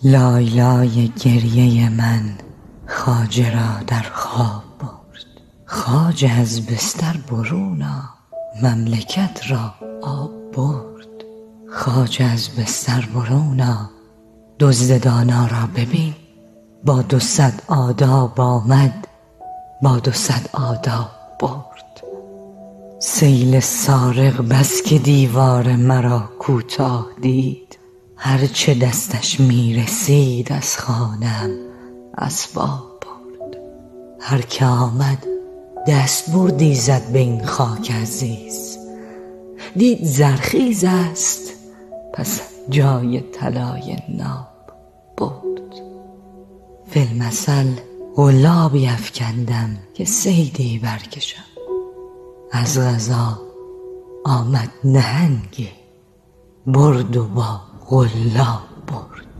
لای لای گریه من خواجه را در خواب برد. خواجه از بستر برون آ، مملکت را آب برد. خواجه از بستر برون آ، دزد دانا را ببین. با 200 آداب آمد، با 200 آداب برد. سیل سارق بس که دیوار مرا کوتاه دید، هرچه دستش میرسید از خانه‌ام اسباب برد. هر که آمد دست بردی زد به این خاک عزیز، دید زرخیز است پس جای طلای ناب برد. فی المثل قلابی افکندم که صیدی برکشم، از قضا آمد نهنگی برد و با قلاب برد.